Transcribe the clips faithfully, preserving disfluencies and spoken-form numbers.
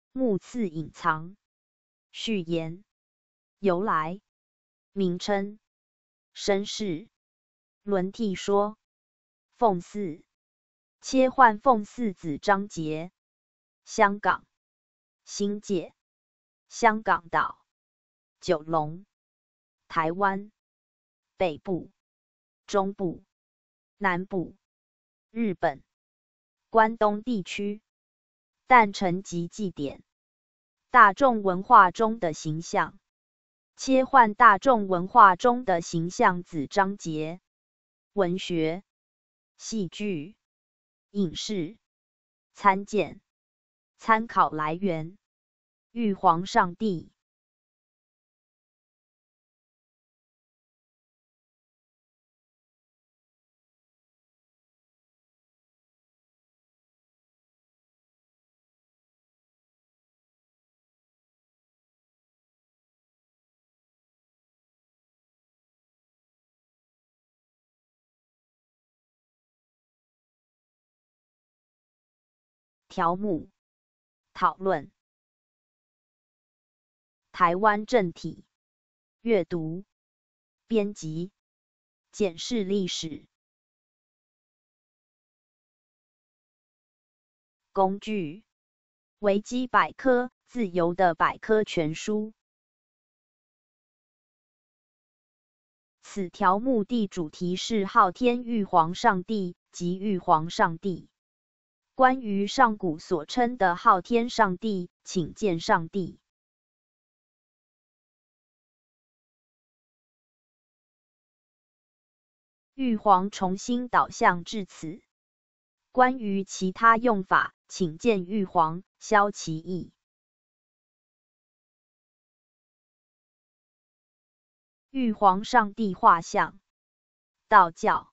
目次隐藏。序言。由来。名称。身世。轮替说。奉祀。切换奉祀子章节。香港。新界。香港岛。九龙。台湾。北部。中部。南部。日本。关东地区。诞辰及祭典。大众文化中的形象。切换大众文化中的形象子章节。文学。戏剧。影视。参见。参考来源。玉皇上帝。条目。讨论。台湾正体。阅读。编辑。检视历史。工具。维基百科，自由的百科全书。此条目的主题是昊天玉皇上帝及玉皇上帝。关于上古所称的昊天上帝，请见上帝。玉皇重新导向至此。关于其他用法，请见玉皇，萧其义。玉皇上帝画像。道教。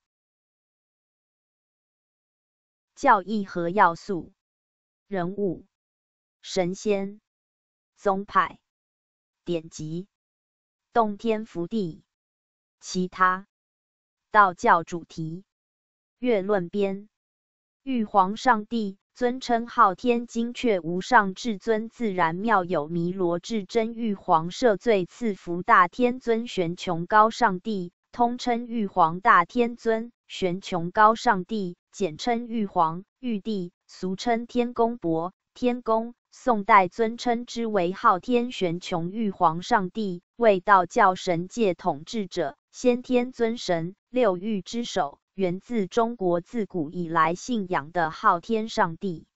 教义和要素。人物。神仙。宗派。典籍。洞天福地。其他。道教主题。月论编。玉皇上帝尊称昊天精确无上至尊自然妙有弥罗至真玉皇赦罪赐福大天尊玄穹高上帝，通称玉皇大天尊、玄穹高上帝，简称玉皇、玉帝，俗称天公伯、天公。宋代尊称之为昊天玄穹玉皇上帝，为道教神界统治者，先天尊神，六御之首，源自中国自古以来信仰的昊天上帝。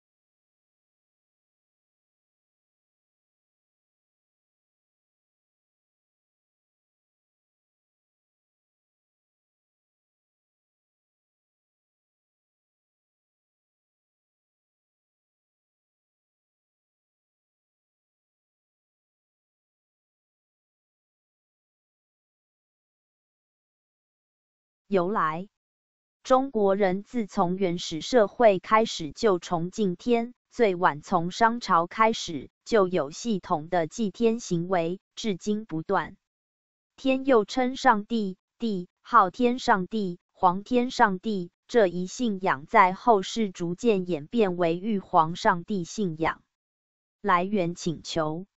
由来。中国人自从原始社会开始就崇敬天，最晚从商朝开始就有系统的祭天行为，至今不断。天又称上帝、地、昊天上帝、皇天上帝，这一信仰在后世逐渐演变为玉皇上帝信仰。来源请求。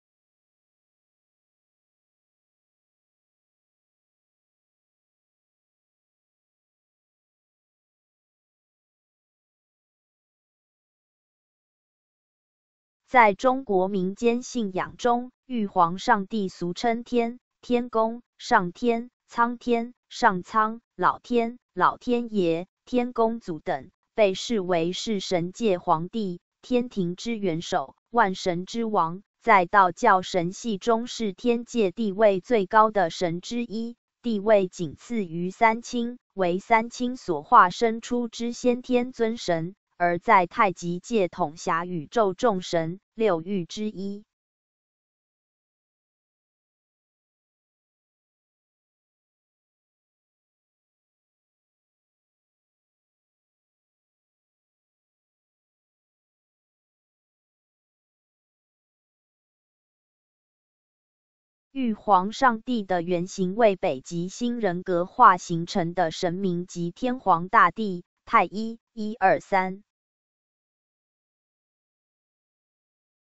在中国民间信仰中，玉皇上帝俗称天、天公、上天、苍天、上苍、老天、老天爷、天公祖等，被视为是神界皇帝、天庭之元首、万神之王，在道教神系中是天界地位最高的神之一，地位仅次于三清，为三清所化身出之先天尊神。而在太极界统辖宇宙众神六御之一。玉皇上帝的原型为北极星人格化形成的神明及天皇大帝。太一、一二三。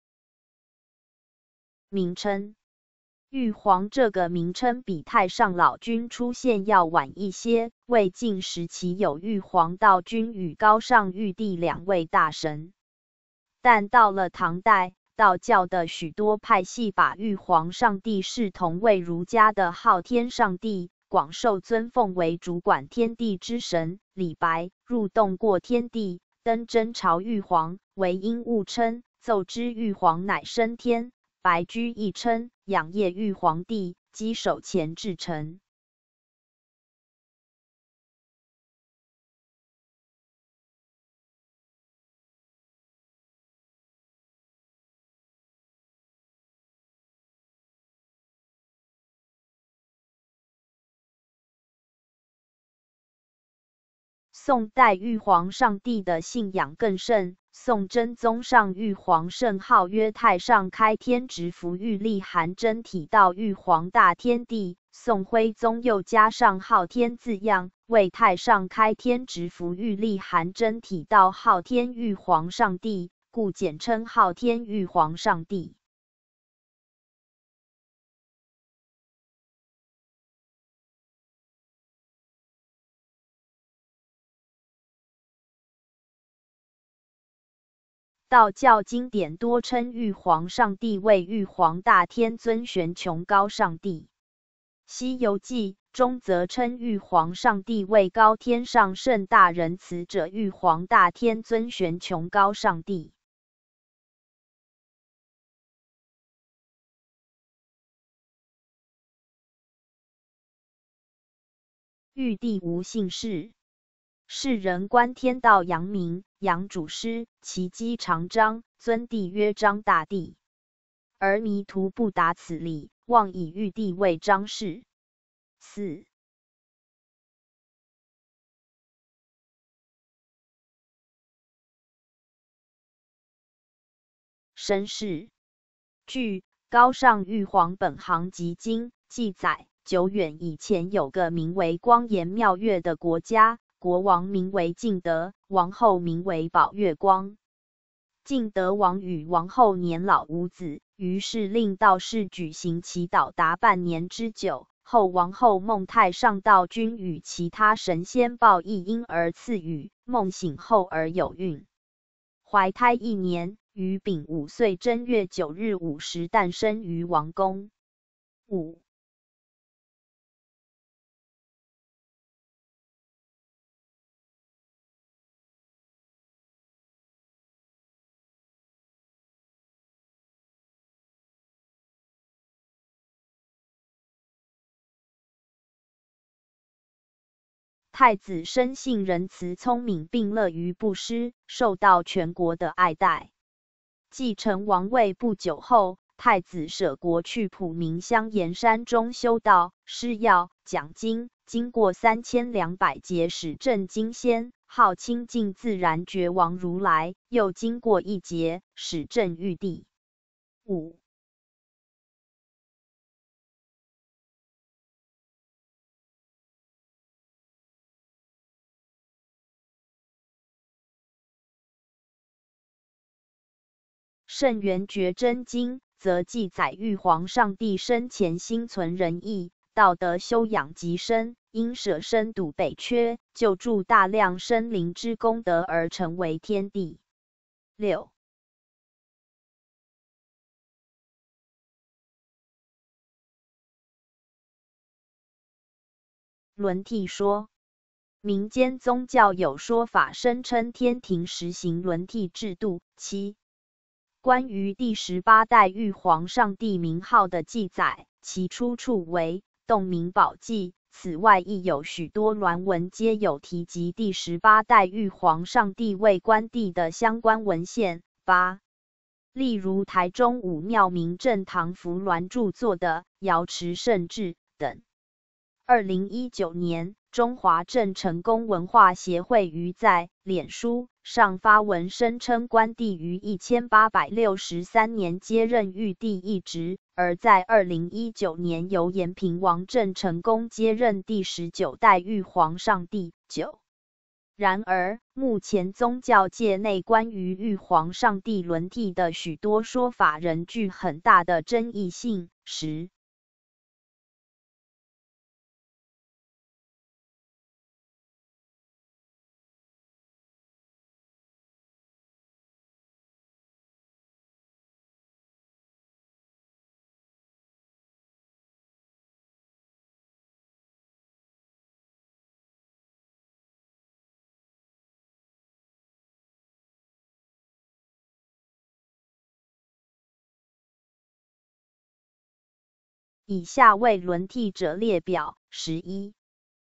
名称。玉皇这个名称比太上老君出现要晚一些，魏晋时期有玉皇道君与高上玉帝两位大神。但到了唐代，道教的许多派系把玉皇上帝视同为儒家的昊天上帝，广受尊奉为主管天地之神。李白入洞过天地，登真朝玉皇，为因误称，奏之玉皇乃升天。白居易称仰谒玉皇帝，稽首前至臣。宋代玉皇上帝的信仰更甚，宋真宗上玉皇圣号曰太上开天直伏玉立含真体道玉皇大天帝，宋徽宗又加上昊天字样，为太上开天直伏玉立含真体道昊天玉皇上帝，故简称昊天玉皇上帝。道教经典多称玉皇上帝为玉皇大天尊玄穹高上帝，《西游记》中则称玉皇上帝为高天上圣大仁慈者玉皇大天尊玄穹高上帝。玉帝无姓氏，世人观天道阳明，阳主师，其姬长张，尊帝曰张大帝。而迷途不达此理，妄以玉帝为张氏。四身世。据高上玉皇本行集经记载，久远以前有个名为光颜妙月的国家，国王名为敬德，王后名为宝月光。敬德王与王后年老无子，于是令道士举行祈祷达半年之久。后王后梦太上道君与其他神仙报一婴儿赐予，梦醒后而有孕，怀胎一年，于丙午岁正月九日午时诞生于王宫。五太子生性仁慈聪明，并乐于布施，受到全国的爱戴。继承王位不久后，太子舍国去普明乡岩山中修道、施药、讲经，经过三千两百劫始证金仙，号清净自然觉王如来，又经过一劫，始证玉帝。五圣元觉真经则记载玉皇上帝生前心存仁义，道德修养极深，因舍身堵北阙，救助大量生灵之功德而成为天帝。六轮替说。民间宗教有说法声称天庭实行轮替制度。七关于第十八代玉皇上帝名号的记载，其出处为《洞明宝记》。此外，亦有许多鸾文皆有提及第十八代玉皇上帝为关帝的相关文献。八，例如台中武庙明正堂福鸾著作的《瑶池圣志》等。二零一九年，中华郑成功文化协会于在脸书上发文声称关帝于一千八百六十三年接任玉帝一职，而在二零一九年由延平王郑成功接任第十九代玉皇上帝。九然而，目前宗教界内关于玉皇上帝轮替的许多说法仍具很大的争议性。十以下为轮替者列表。十一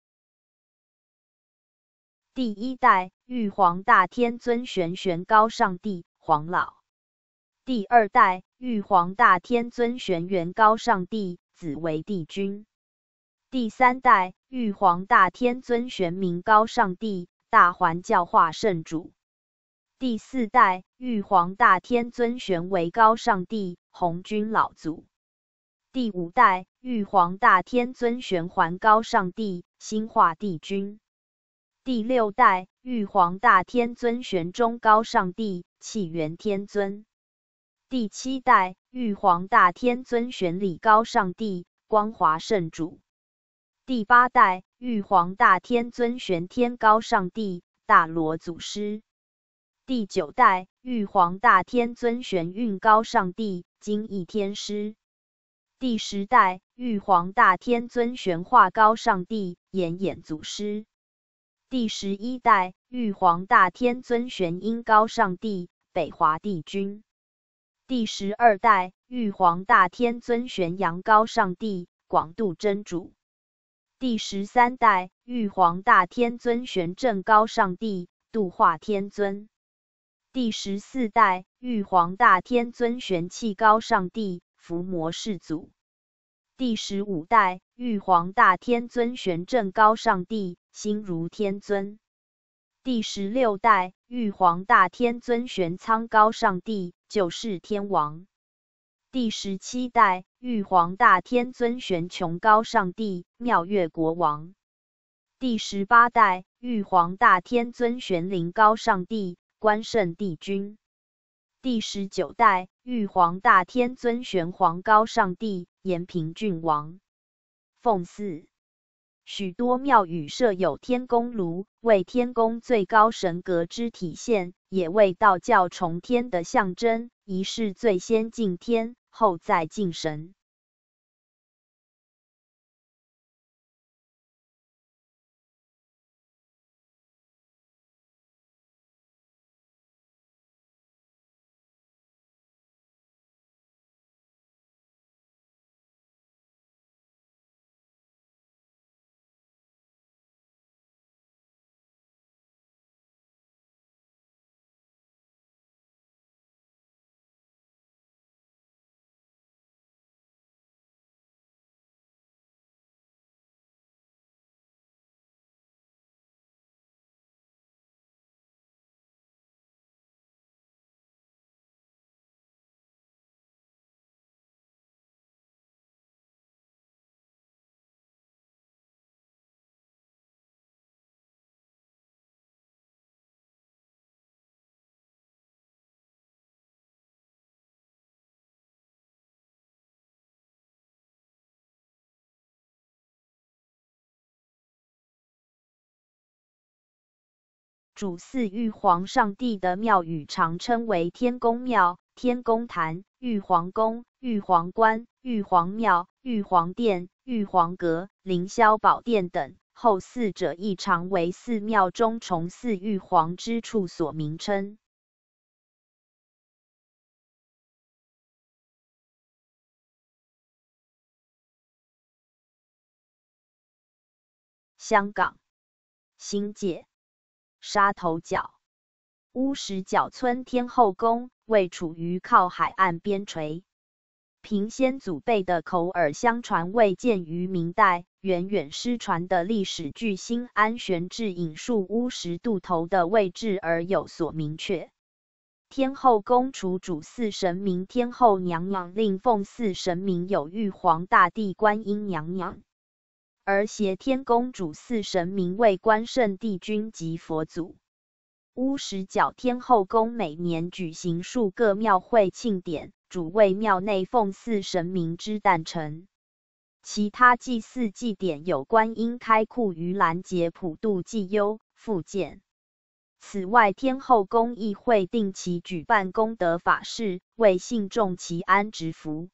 第一代玉皇大天尊玄玄高上帝黄老。第二代玉皇大天尊玄元高上帝子为帝君。第三代玉皇大天尊玄明高上帝大环教化圣主。第四代玉皇大天尊玄为高上帝红军老祖。第五代玉皇大天尊玄桓高上帝兴化帝君。第六代玉皇大天尊玄中高上帝气元天尊。第七代玉皇大天尊玄礼高上帝光华圣主。第八代玉皇大天尊玄天高上帝大罗祖师。第九代玉皇大天尊玄运高上帝金翼天师。第十代玉皇大天尊玄化高上帝延衍祖师。第十一代玉皇大天尊玄阴高上帝北华帝君。第十二代玉皇大天尊玄阳高上帝广度真主。第十三代玉皇大天尊玄正高上帝度化天尊。第十四代玉皇大天尊玄气高上帝伏魔世祖。第十五代玉皇大天尊玄正高上帝心如天尊。第十六代玉皇大天尊玄苍高上帝救世天王。第十七代玉皇大天尊玄穹高上帝妙月国王。第十八代玉皇大天尊玄灵高上帝关圣帝君。第十九代玉皇大天尊玄黄高上帝延平郡王。奉祀许多庙宇设有天公炉，为天公最高神格之体现，也为道教重天的象征，仪式最先敬天，后再敬神。主祀玉皇上帝的庙宇常称为天公庙、天公坛、玉皇宫、玉皇观、玉皇庙、玉皇殿、玉皇阁、凌霄宝殿等，后四者亦常为寺庙中崇祀玉皇之处所名称。香港新界沙头角乌石角村天后宫位处于靠海岸边陲，凭先祖辈的口耳相传，未见于明代，远远失传的历史据新安玄志引述乌石渡头的位置而有所明确。天后宫除主祀神明天后娘娘，另奉祀神明有玉皇大帝、观音娘娘。 而挟天宫主祀神明为关圣帝君及佛祖。乌石角天后宫每年举行数个庙会庆典，主为庙内奉祀神明之诞辰。其他祭祀祭典有观音开库盂兰节普渡祭幽、复建。此外，天后宫亦会定期举办功德法事，为信众祈安植福。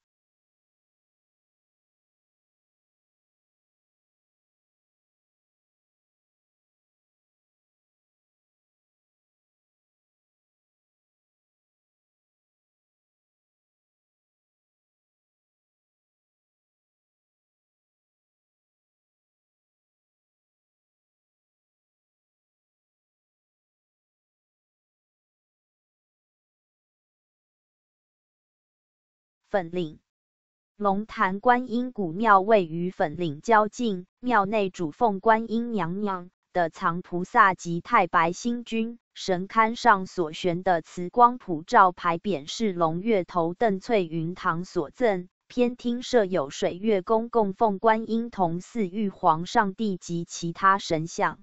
粉岭龙潭观音古庙位于粉岭郊境，庙内主奉观音娘娘的藏菩萨及太白星君，神龛上所悬的慈光普照牌匾是龙月头邓翠云堂所赠。偏厅设有水月宫供奉观音同祀玉皇上帝及其他神像。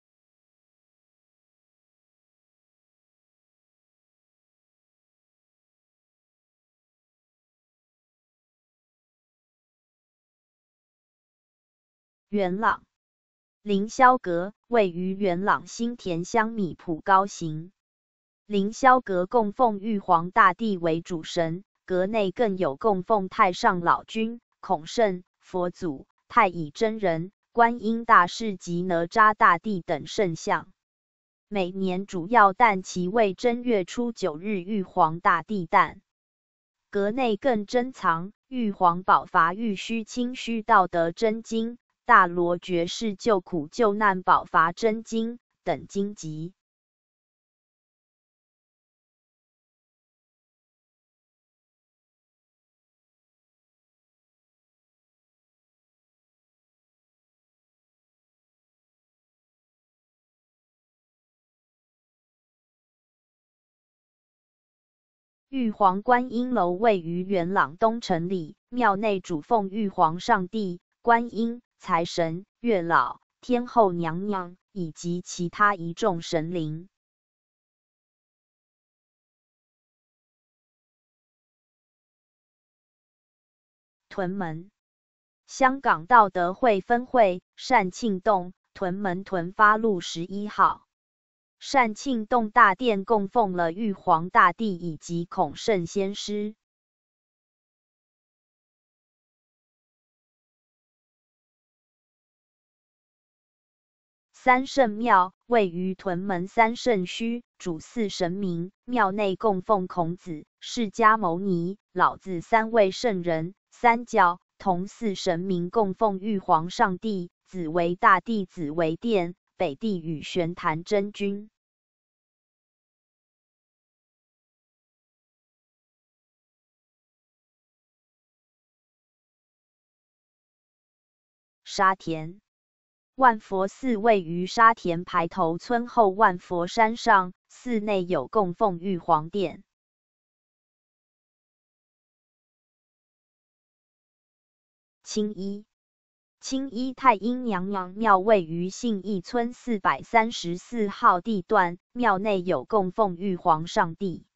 元朗凌霄阁位于元朗新田乡米埔高行。凌霄阁供奉玉皇大帝为主神，阁内更有供奉太上老君、孔圣、佛祖、太乙真人、观音大士及哪吒大帝等圣像。每年主要诞期为正月初九日玉皇大帝诞。阁内更珍藏玉皇宝筏玉虚清虚道德真经、大罗觉世救苦救难宝筏真经等经籍。玉皇观音楼位于元朗东城里，庙内主奉玉皇上帝、观音、财神、月老、天后娘娘以及其他一众神灵。屯门香港道德会分会善庆洞屯门屯发路十一号。善庆洞大殿供奉了玉皇大帝以及孔圣先师。三圣庙位于屯门三圣墟，主祀神明，庙内供奉孔子、释迦牟尼、老子三位圣人。三教同祀神明供奉玉皇上帝，子为大帝，子为殿，北帝与玄坛真君。沙田万佛寺位于沙田排头村后万佛山上，寺内有供奉玉皇殿。青衣青衣太阴娘娘庙位于信义村四百三十四号地段，庙内有供奉玉皇上帝。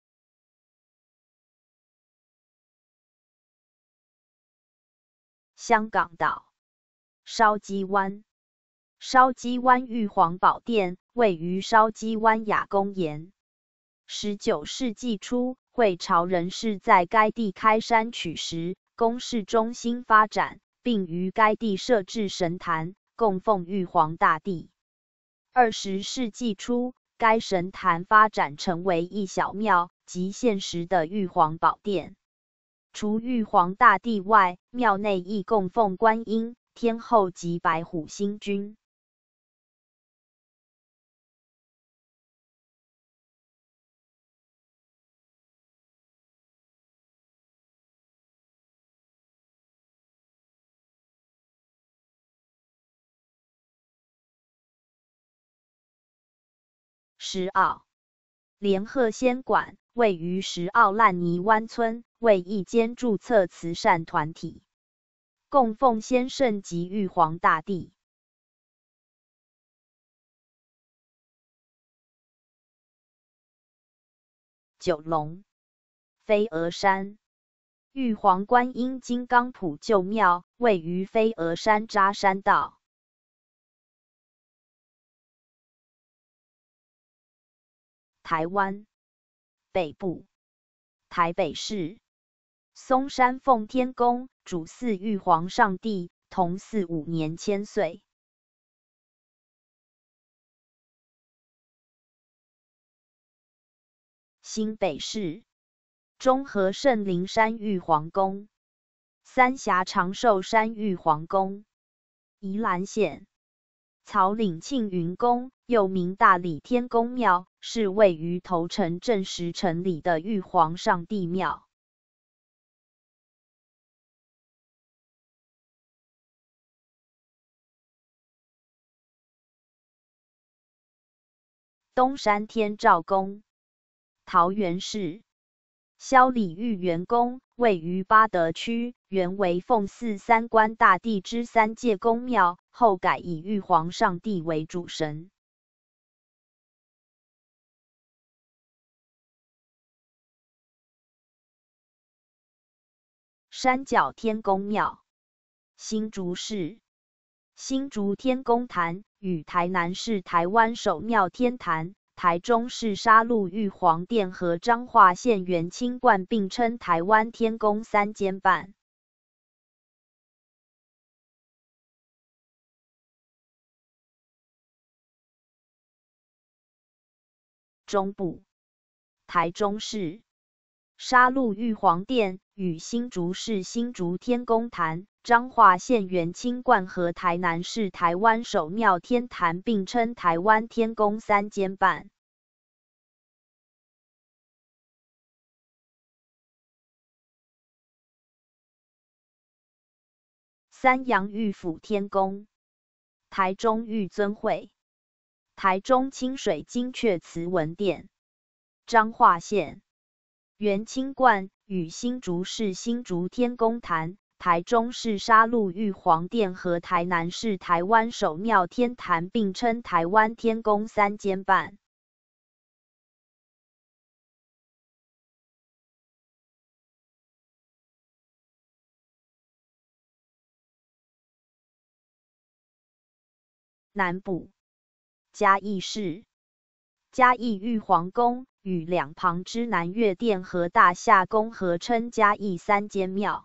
香港岛筲箕湾筲箕湾玉皇宝殿位于筲箕湾雅公岩。十九世纪初，会潮人士在该地开山取石，宫室中心发展，并于该地设置神坛，供奉玉皇大帝。二十世纪初，该神坛发展成为一小庙及现时的玉皇宝殿。除玉皇大帝外，庙内亦供奉观音、天后及白虎星君。石澳莲鹤仙馆位于石澳烂泥湾村，为一间注册慈善团体。 供奉先圣及玉皇大帝。九龙飞鹅山玉皇观音金刚普救庙位于飞鹅山扎山道。台湾北部台北市松山奉天宫主祀玉皇上帝，同祀五年千岁。新北市中和圣灵山玉皇宫、三峡长寿山玉皇宫。宜兰县草岭庆云宫又名大理天公庙，是位于头城镇石城里的玉皇上帝庙。东山天照宫桃园市萧里玉元宫位于八德区，原为奉祀三官大帝之三界公庙，后改以玉皇上帝为主神。山脚天公庙新竹市新竹天公坛与台南市台湾首庙天坛、台中市沙鹿玉皇殿和彰化县元清观并称台湾天公三间半。中部台中市沙鹿玉皇殿与新竹市新竹天公坛、彰化县元清观和台南市台湾首庙天坛并称台湾天公三间半。三阳玉府天宫台中玉尊会台中清水精阙慈文殿。彰化县元清观与新竹市新竹天公坛、台中市沙鹿玉皇殿和台南市台湾首庙天坛并称台湾天公三间半。南部嘉义市嘉义玉皇宫与两旁之南岳殿和大夏宫合称嘉义三间庙。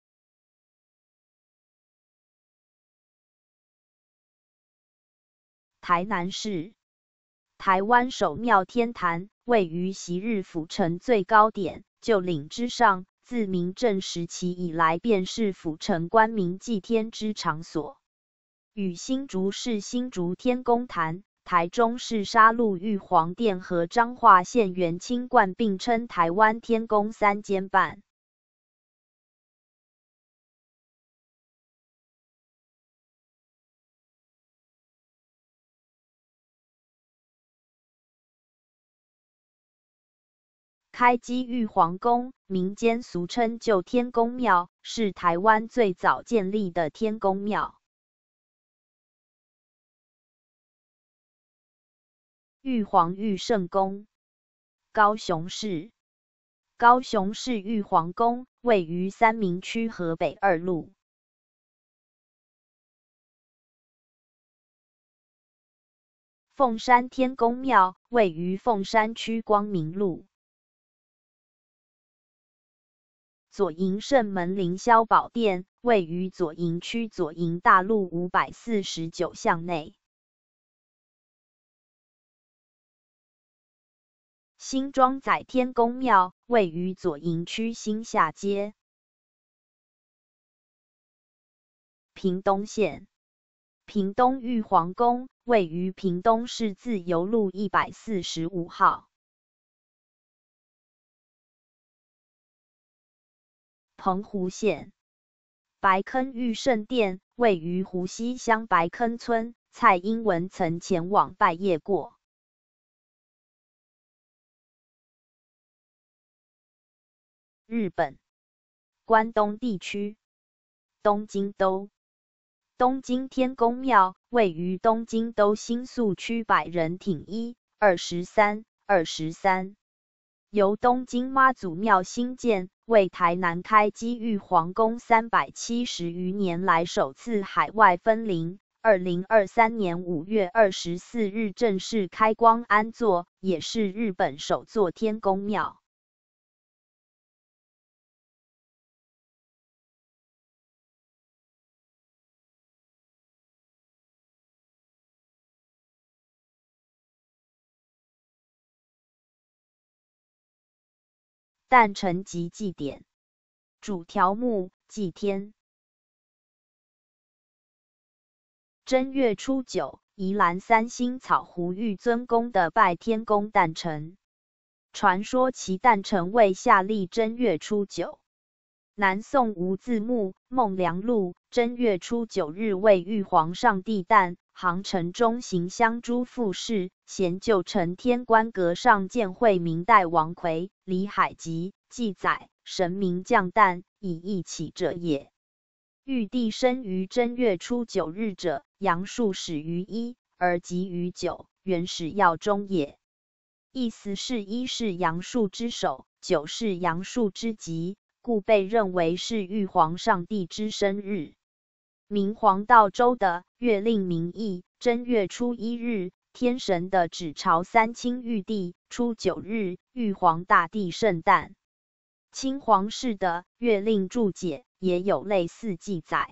台南市台湾首庙天坛位于昔日府城最高点旧岭之上，自明郑时期以来便是府城官民祭天之场所。与新竹市新竹天公坛、台中市沙鹿玉皇殿和彰化县元清观并称台湾天公三间半。开基玉皇宫，民间俗称旧天公庙，是台湾最早建立的天公庙。玉皇玉圣宫高雄市高雄市玉皇宫位于三民区河北二路。凤山天公庙位于凤山区光明路。左营圣门凌霄宝殿位于左营区左营大路五百四十九巷内。新庄仔天公庙位于左营区新下街。屏东县屏东玉皇宫位于屏东市自由路一百四十五号。澎湖县白坑玉圣殿位于湖西乡白坑村，蔡英文曾前往拜谒过。日本关东地区东京都。东京天宫庙位于东京都新宿区百人町一、二十三、二十三。由东京妈祖庙兴建，为台南开基玉皇宫三百七十余年来首次海外分灵。二零二三年五月二十四日正式开光安座，也是日本首座天宫庙。诞辰及祭典，主条目祭天。正月初九，宜兰三星草湖玉尊宫的拜天公诞辰。传说其诞辰为夏历正月初九。南宋吴自牧《孟良录》正月初九日为玉皇上帝诞，航城中行香诸副事，衔旧承天官阁上见会明代王魁李海吉记载，神明降诞，以一起者也。玉帝生于正月初九日者，阳数始于一，而吉于九，原始曜中也。意思是一是阳数之首，九是阳数之吉，故被认为是玉皇上帝之生日。明黄道周的月令名义，正月初一日，天神的指朝三清玉帝；初九日，玉皇大帝圣诞。清皇室的月令注解也有类似记载。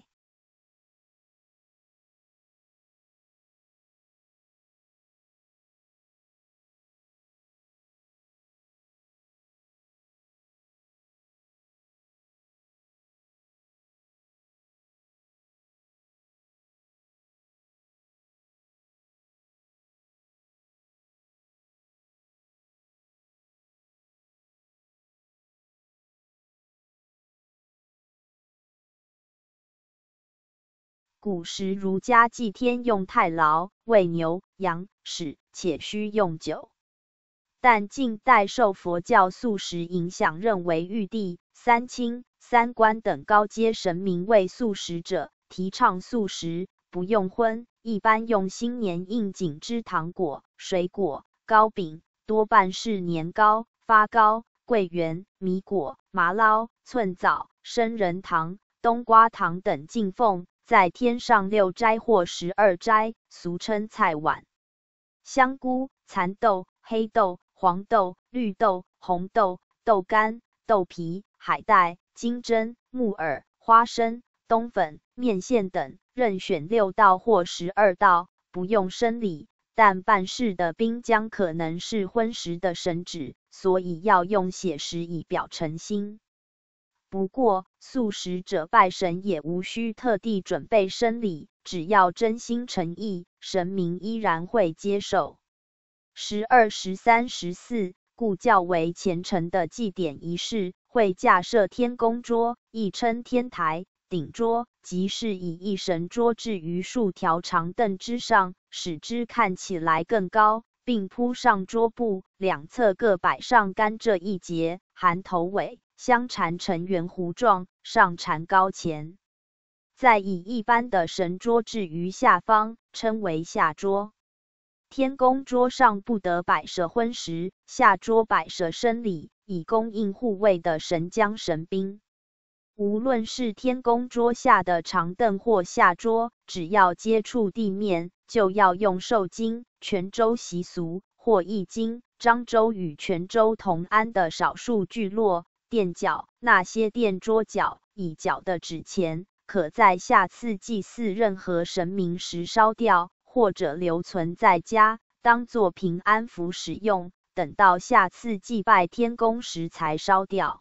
古时儒家祭天用太牢，为牛、羊、豕，且需用酒。但近代受佛教素食影响，认为玉帝、三清、三官等高阶神明为素食者，提倡素食，不用荤，一般用新年应景之糖果、水果、糕饼，多半是年糕、发糕、桂圆、米果、麻捞、寸枣、生仁糖、冬瓜糖等进奉，在天上六斋或十二斋，俗称菜碗。香菇、蚕豆、黑豆、黄豆、绿豆、红豆、豆干、豆皮、海带、金针、木耳、花生、冬粉、面线等，任选六道或十二道，不用生礼。但办事的兵将可能是荤食的神旨，所以要用血食以表诚心。不过，素食者拜神也无需特地准备生礼，只要真心诚意，神明依然会接受。十二、十三、十四，故较为虔诚的祭典仪式，会架设天公桌，亦称天台、顶桌，即是以一神桌置于数条长凳之上，使之看起来更高，并铺上桌布，两侧各摆上甘蔗一节，含头尾，相缠成圆弧状，上缠高钱。再以一般的神桌置于下方，称为下桌。天公桌上不得摆设荤食，下桌摆设生礼，以供应护卫的神将神兵。无论是天公桌下的长凳或下桌，只要接触地面，就要用受经、泉州习俗或易经、漳州与泉州同安的少数聚落垫脚，那些垫桌脚以脚的纸钱，可在下次祭祀任何神明时烧掉，或者留存在家，当作平安符使用，等到下次祭拜天公时才烧掉。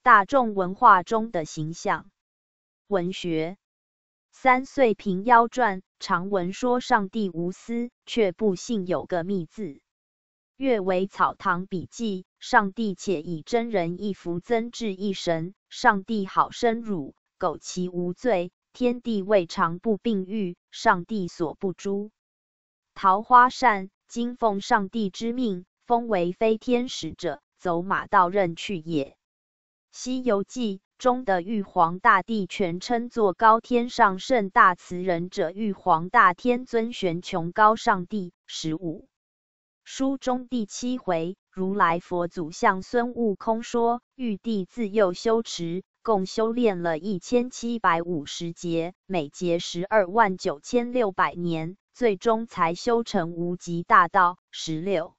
大众文化中的形象。文学。三岁平妖传，常闻说上帝无私，却不信有个密字。阅为草堂笔记，上帝且以真人一幅增至一神，上帝好生辱，苟其无罪，天地未尝不并欲，上帝所不诛。桃花扇，今奉上帝之命，封为非天使者，走马道任去也。西游记中的玉皇大帝全称作高天上圣大慈仁者玉皇大天尊玄穹高上帝。十五。书中第七回，如来佛祖向孙悟空说，玉帝自幼修持，共修炼了一千七百五十节，每节十二万九千六百年，最终才修成无极大道。十六。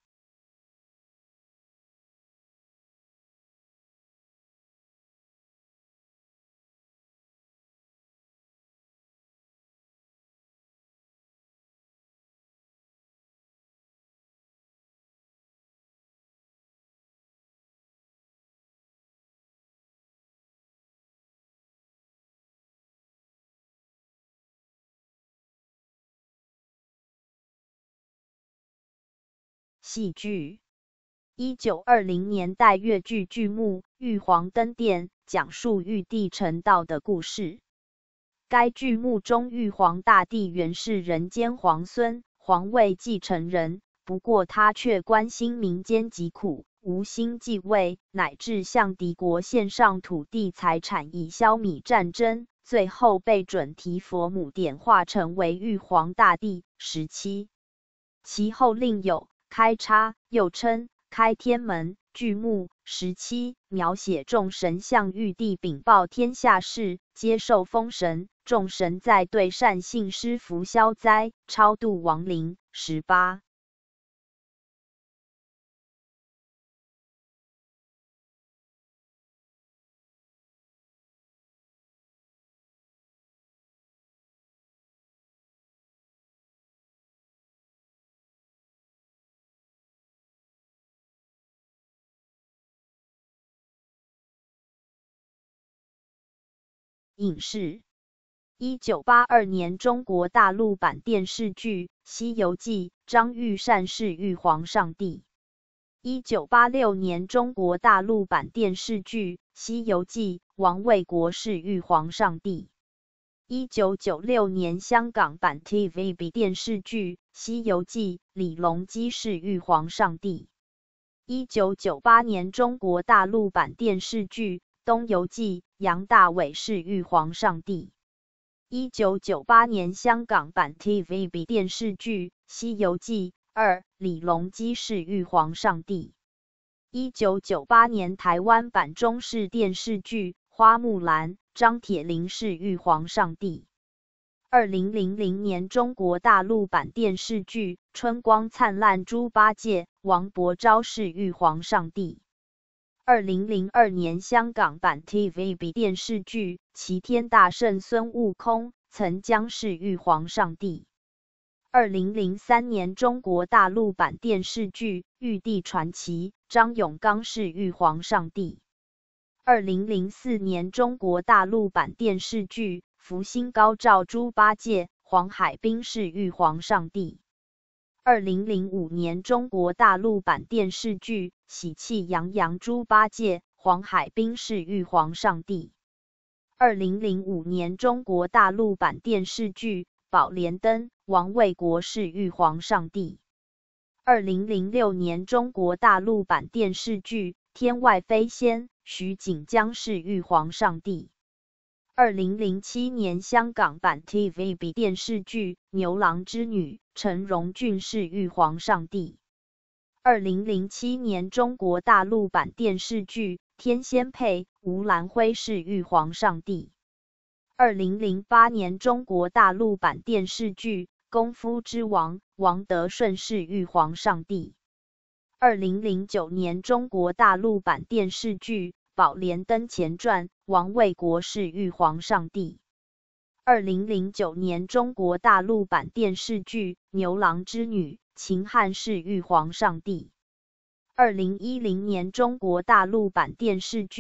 戏剧。一九二零年代越剧剧目《玉皇登殿》讲述玉帝成道的故事。该剧目中玉皇大帝原是人间皇孙，皇位继承人，不过他却关心民间疾苦，无心继位，乃至向敌国献上土地财产以消弭战争，最后被准提佛母点化成为玉皇大帝。十七。其后另有开叉，又称开天门剧目。十七，描写众神向玉帝禀报天下事，接受封神，众神在对善信施福消灾，超度亡灵。十八。影视。一九八二年中国大陆版电视剧《西游记》，张玉善是玉皇上帝。一九八六年中国大陆版电视剧《西游记》，王卫国是玉皇上帝。一九九六年香港版 T V B 电视剧《西游记》，李隆基是玉皇上帝。一九九八年中国大陆版电视剧《东游记》，杨大伟是玉皇上帝。一九九八年香港版 T V B 电视剧《西游记二》，李隆基是玉皇上帝。一九九八年台湾版中视电视剧《花木兰》，张铁林是玉皇上帝。二零零零年中国大陆版电视剧《春光灿烂猪八戒》，王伯昭是玉皇上帝。二零零二年香港版 T V B 电视剧《齐天大圣孙悟空》，曾江是玉皇上帝。二零零三年中国大陆版电视剧《玉帝传奇》，张永刚是玉皇上帝。二零零四年中国大陆版电视剧《福星高照猪八戒》，黄海冰是玉皇上帝。二零零五年中国大陆版电视剧《喜气洋洋猪八戒》，黄海冰是玉皇上帝。二零零五年中国大陆版电视剧《宝莲灯》，王卫国是玉皇上帝。二零零六年中国大陆版电视剧《天外飞仙》，徐锦江是玉皇上帝。二零零七年香港版 T V B 电视剧《牛郎织女》，陈荣俊是玉皇上帝。二零零七年中国大陆版电视剧《天仙配》，吴兰辉是玉皇上帝。二零零八年中国大陆版电视剧《功夫之王》，王德顺是玉皇上帝。二零零九年中国大陆版电视剧《宝莲灯前传》，王卫国是玉皇上帝。二零零九年中国大陆版电视剧《牛郎织女》，秦汉是玉皇上帝。二零一零年中国大陆版电视剧《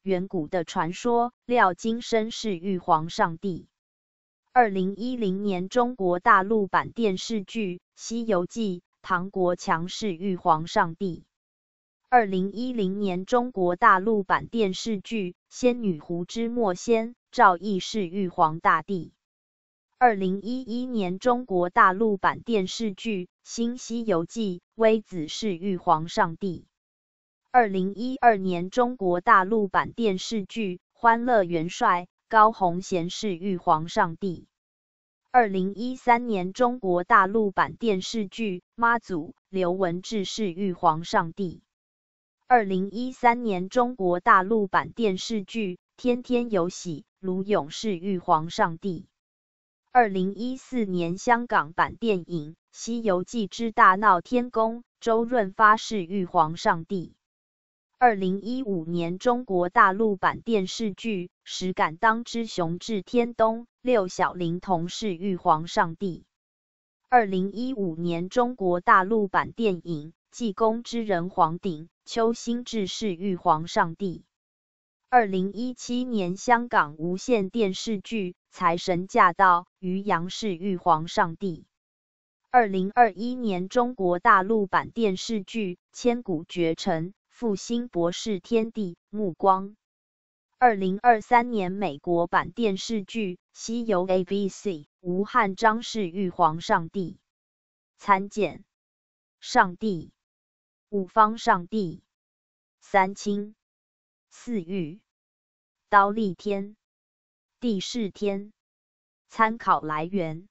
远古的传说，料今生是玉皇上帝。二零一零年中国大陆版电视剧《西游记》，唐国强是玉皇上帝。二零一零年中国大陆版电视剧《仙女湖之墨仙》，赵毅是玉皇大帝。二零一一年中国大陆版电视剧《新西游记》，微子是玉皇上帝。二零一二年中国大陆版电视剧《欢乐元帅》，高弘贤是玉皇上帝。二零一三年中国大陆版电视剧《妈祖》，刘文志是玉皇上帝。二零一三年中国大陆版电视剧《天天有喜》，卢勇是玉皇上帝。二零一四年香港版电影《西游记之大闹天宫》，周润发是玉皇上帝。二零一五年中国大陆版电视剧《石敢当之雄志天东》，六小龄童是玉皇上帝。二零一五年中国大陆版电影《济公之人皇鼎》，邱心志是玉皇上帝。二零一七年香港无线电视剧《财神驾到》，于洋是玉皇上帝。二零二一年中国大陆版电视剧《千古绝尘》，复兴博士天地，目光。二零二三年美国版电视剧《西游 A B C》，吴汉章是玉皇上帝。参见上帝、五方上帝、三清、四御、忉利天、地释天。参考来源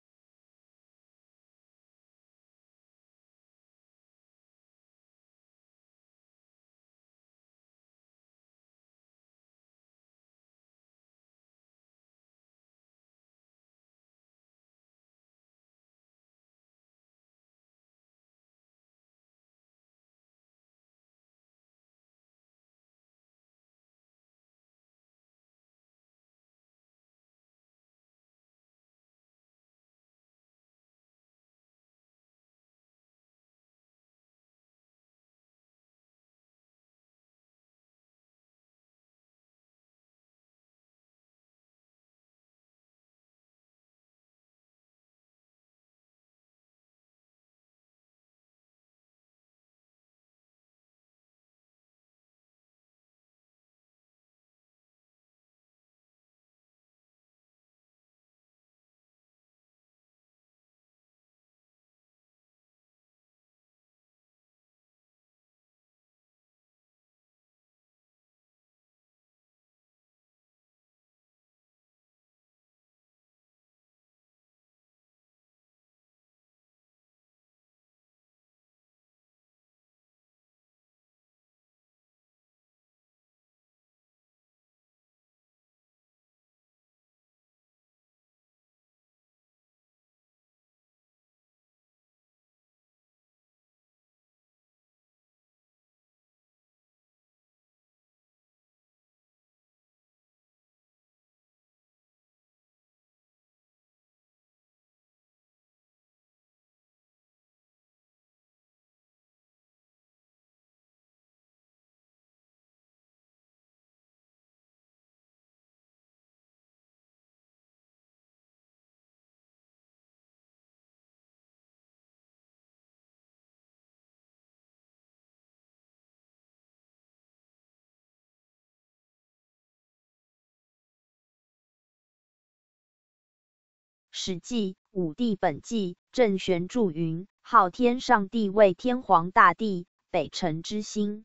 史记武帝本纪，郑玄注云：昊天上帝为天皇大帝，北辰之星。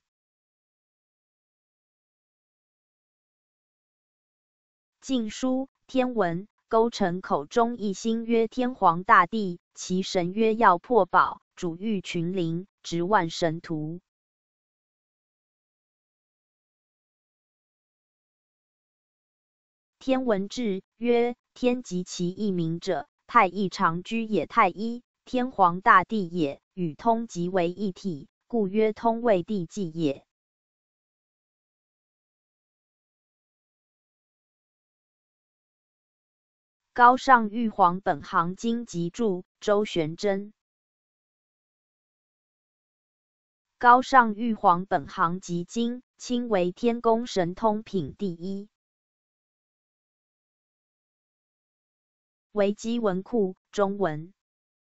晋书天文，勾陈口中一星曰天皇大帝，其神曰耀破宝，主御群灵，执万神图。天文志曰：天极其一名者，太一常居也。太一，天皇大帝也，与通即为一体，故曰通位地纪也。高尚玉皇本行经集注，周玄真。高尚玉皇本行集经， 钦为天宫神通品第一。维基文库中文。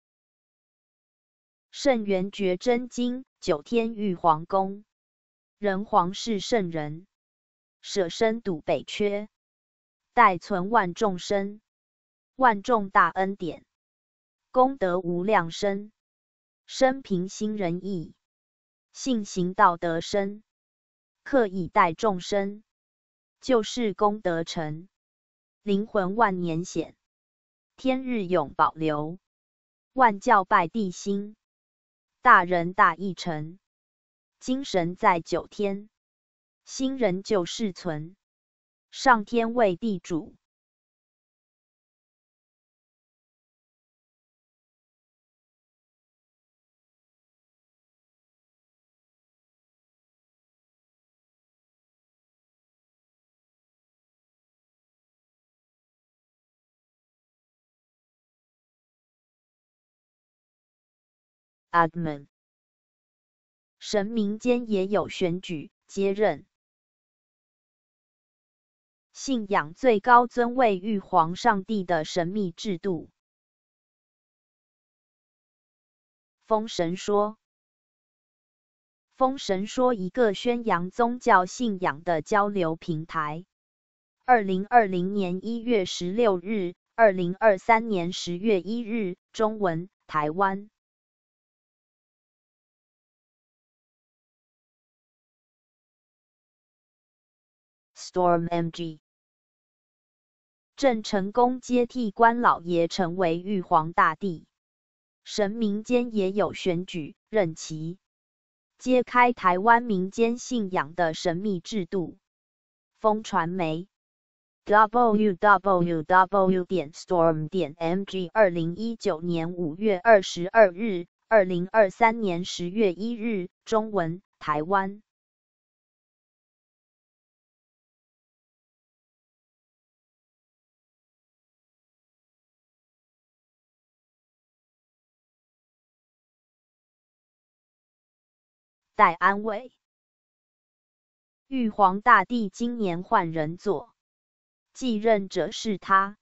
圣元觉真经，九天玉皇宫。人皇是圣人，舍身笃北缺，待存万众生。万众大恩典，功德无量深。生平心仁义，信行道德深。克以待众生，救世功德成。灵魂万年显，天日永保留。万教拜地心，大人大义成。精神在九天，心人救世存。上天为地主，Admin 神民间也有选举、接任。信仰最高尊位玉皇上帝的神秘制度。封神说，封神说一个宣扬宗教信仰的交流平台。二零二零年一月十六日，二零二三年十月一日，中文，台湾。Storm M G 郑成功接替关老爷成为玉皇大帝，神民间也有选举、任期，揭开台湾民间信仰的神秘制度。风传媒 double-u double-u double-u 点 storm 点 m g 二零一九年五月二十二日，二零二三年十月一日，中文，台湾。戴安伟，玉皇大帝今年换人做，继任者是他。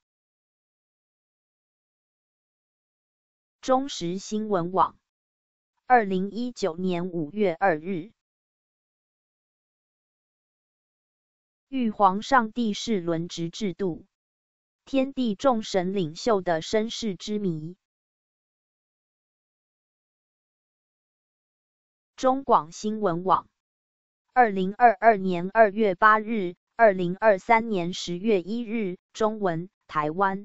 中时新闻网，二零一九年五月二日。玉皇上帝是轮值制度，天地众神领袖的身世之谜。中广新闻网，二零二二年二月八日，二零二三年十月一日，中文，台湾。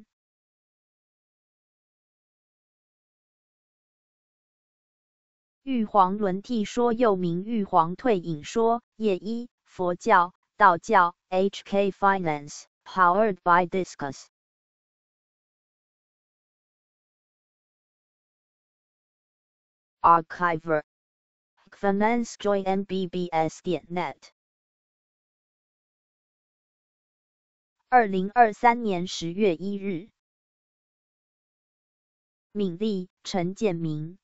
玉皇轮替说又名玉皇退隐说，业一，佛教、道教 ，H K Finance powered by Disqus。Archiver Finance Joy M B B S 点 net。二零二三年十月一日。敏丽、陈建明。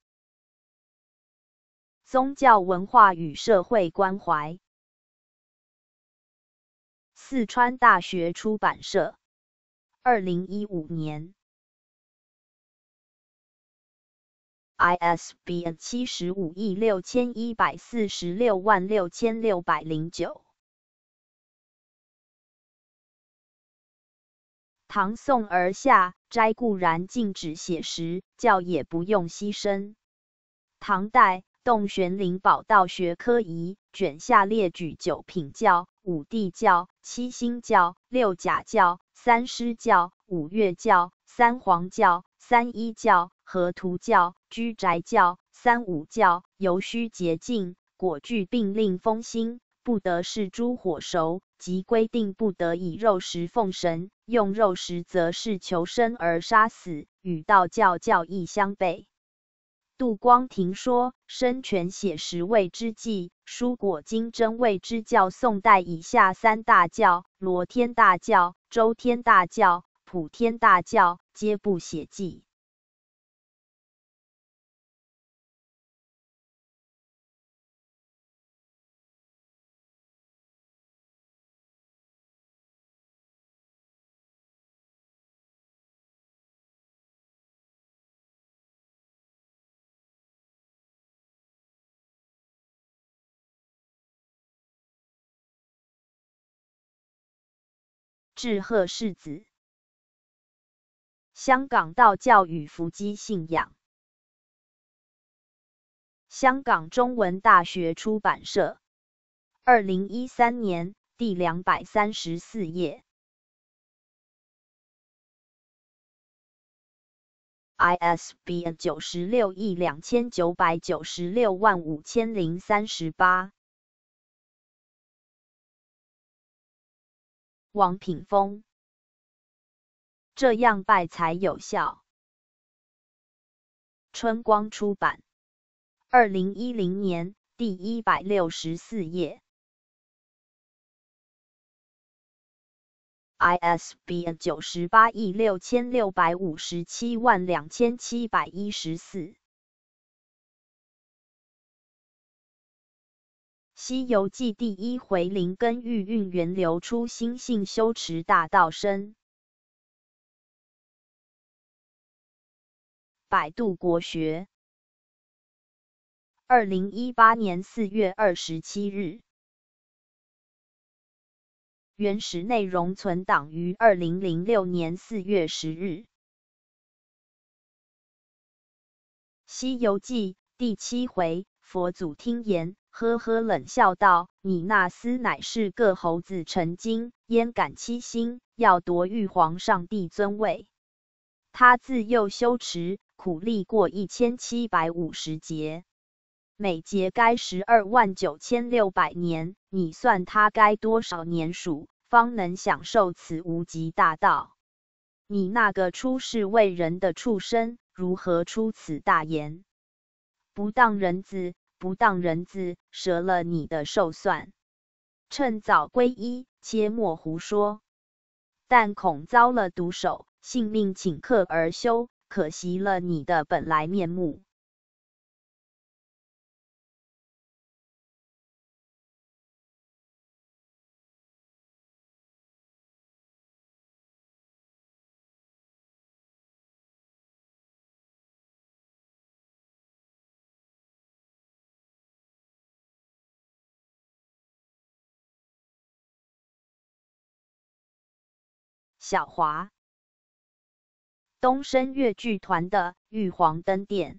宗教文化与社会关怀。四川大学出版社。二零一五年。I S B N 七十五亿六千一百四十六万六千六百零九。唐宋而下，斋固然禁止写实，教也不用牺牲。唐代，洞玄灵宝道学科仪卷下列举九品教、五帝教、七星教、六甲教、三师教、五岳教、三皇教、三一教、河图教、居宅教、三五教，尤须洁净，果具并令封心，不得是诸火熟，即规定不得以肉食奉神，用肉食则是求生而杀死，与道教教义相悖。杜光庭说，生全写实谓之纪，蔬果金针谓之教。宋代以下三大教，罗天大教、周天大教、普天大教，皆不写记。 志贺世子。香港道教与伏击信仰。香港中文大学出版社。二零一三年第两百三十四页。I S B N 九十六亿两千九百九十六万五千零三十八。王品峰。这样拜才有效。春光出版。二零一零年第一百六十四页。I S B N 九十八亿六千六百五十七万两千七百一十四。西游记第一回灵根玉运源流出心性修持大道生。百度国学。二零一八年四月二十七日。原始内容存档于二零零六年四月十日。西游记第七回，佛祖听言，呵呵冷笑道：“你那厮乃是个猴子成精，焉敢欺心，要夺玉皇上帝尊位。”他自幼修持，苦历过一千七百五十劫，每劫该十二万九千六百年，你算他该多少年数，方能享受此无极大道？你那个出世为人的畜生，如何出此大言？不当人子，不当人子，折了你的寿算！趁早皈依，切莫胡说。但恐遭了毒手，性命顷刻而休，可惜了你的本来面目。小华。东升乐剧团的《玉皇灯殿》。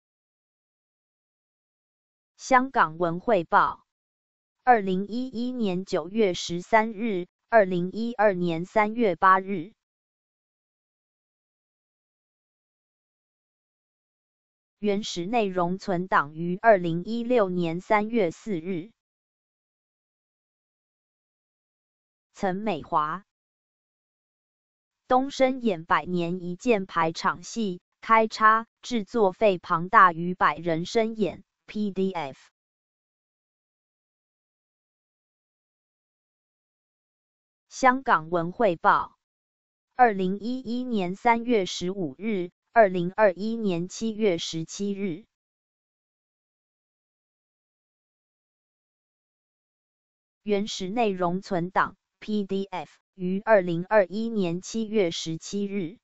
香港文汇报。二零一一年九月十三日，二零一二年三月八日。原始内容存档于二零一六年三月四日。岑美华。东升演百年一见排场戏，开叉，制作费庞大于百人生演 P D F。香港文汇报。二零一一年三月十五日，二零二一年七月十七日。原始内容存档 P D F。于二零二一年七月十七日。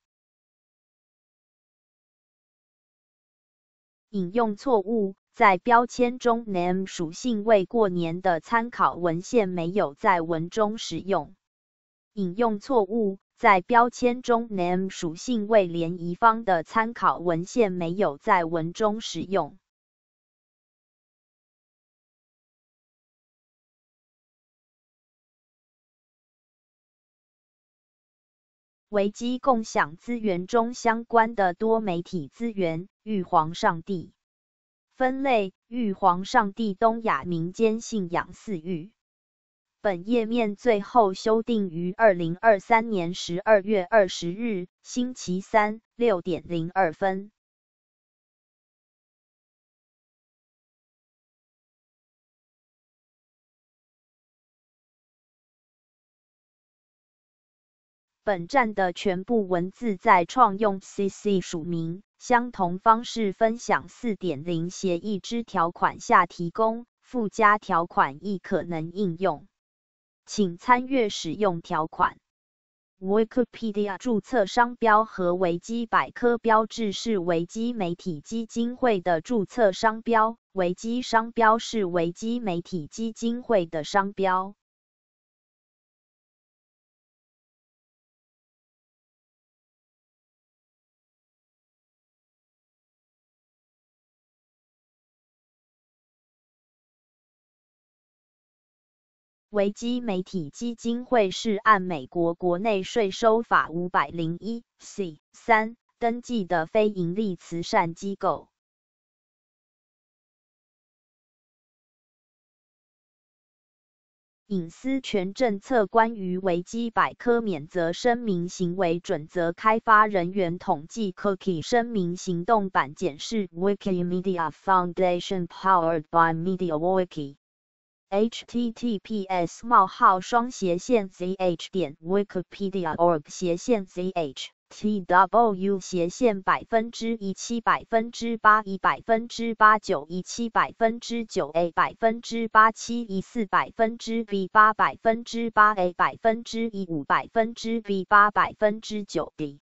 引用错误，在标签中 name 属性为过年的参考文献没有在文中使用。引用错误，在标签中 name 属性为联谊方的参考文献没有在文中使用。维基共享资源中相关的多媒体资源，玉皇上帝。分类：玉皇上帝东亚民间信仰祀玉。本页面最后修订于二零二三年十二月二十日，星期三，六点零二分。本站的全部文字在创用 C C 署名相同方式分享 四点零 协议之条款下提供，附加条款亦可能应用。请参阅使用条款。Wikipedia 注册商标和维基百科标志是维基媒体基金会的注册商标，维基商标是维基媒体基金会的商标。 维基媒体基金会是按美国国内税收法 五百零一 C 三 登记的非营利慈善机构。隐私权政策关于维基百科免责声明行为准则开发人员统计 Cookie 声明行动版检视 Wikimedia Foundation Powered by MediaWiki https 冒号双斜线 zh 点 wikipedia 点 org 斜线 zh tw 斜线百分之一七百分之八一百分之八九一七百分之九 a 百分之八七一四百分之 b 八百分之八 a 百分之一五百分之 b 八百分之九 d